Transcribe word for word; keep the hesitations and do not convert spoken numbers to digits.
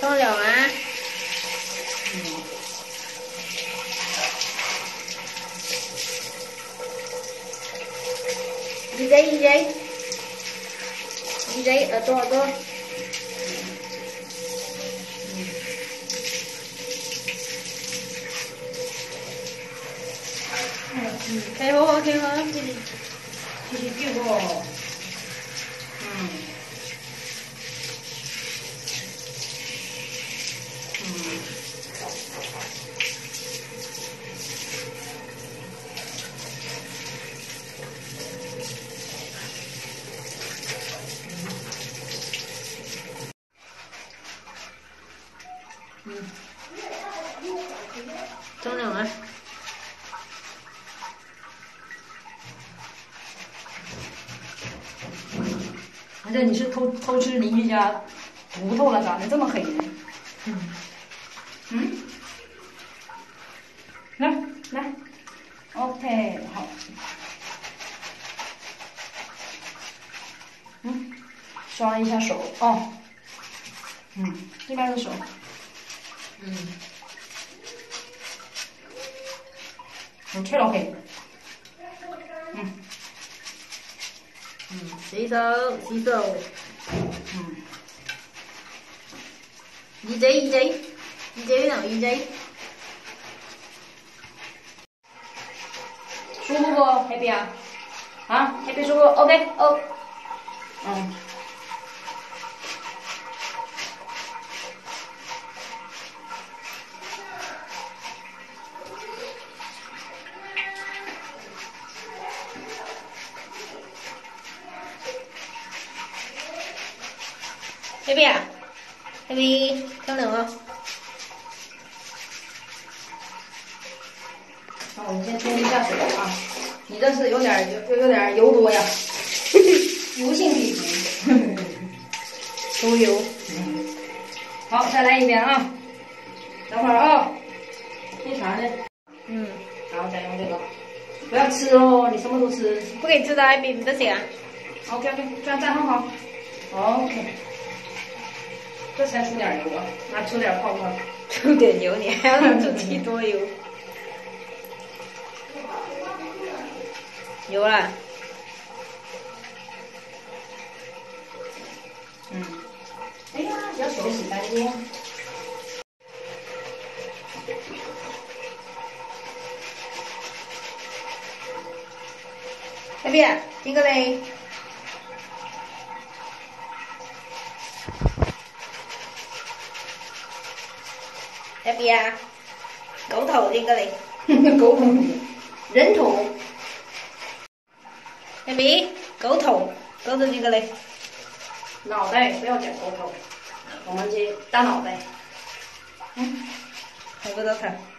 冲凉啊！ 嗯。 一 J 一 J 一 J 耳朵耳朵。嗯，开好好开好，这里这是这个，嗯，嗯， 嗯，冲凉啊！ 反正你是偷偷吃邻居家骨头了，咋能这么黑呢？ 嗯， 嗯，来来 ，OK， 好。嗯，刷一下手哦。嗯，这边的手。 嗯， 我吹了黑。嗯。 嗯，洗手洗手。 嗯。 E J E J E J 哪 E J？ 舒服不 ，Happy 啊？啊 ，Happy 舒服 ，OK， 哦。嗯。 Happy 啊 ，Happy 冲凉啊！ 那我们先冲一下水啊，你这是有点有有点油多呀，油性皮肤， 出油。 嗯，好，再来一遍啊，等会儿啊，那啥呢？ 嗯， 然后再用这个，不要吃哦，你什么都吃。 不可以吃的，Happy 不得行啊。 OK OK，这样站好好。OK， 这才出点油啊，那出点泡沫。 出点油，你还要出几多油？有了。 嗯。哎呀，把手洗干净。 Happy， 听个嘞。Happy 啊，狗頭呢個嚟， 狗頭，人頭。 Happy，狗頭，狗頭呢個嚟， 腦袋不要講狗頭，我們去大腦袋。 嗯，睇個頭頭。